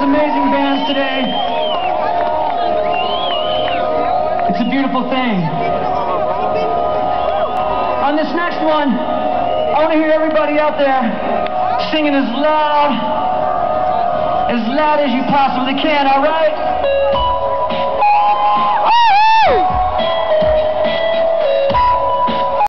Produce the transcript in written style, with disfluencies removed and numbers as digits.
amazing bands today. It's a beautiful thing. On this next one, I want to hear everybody out there singing as loud as you possibly can, all right?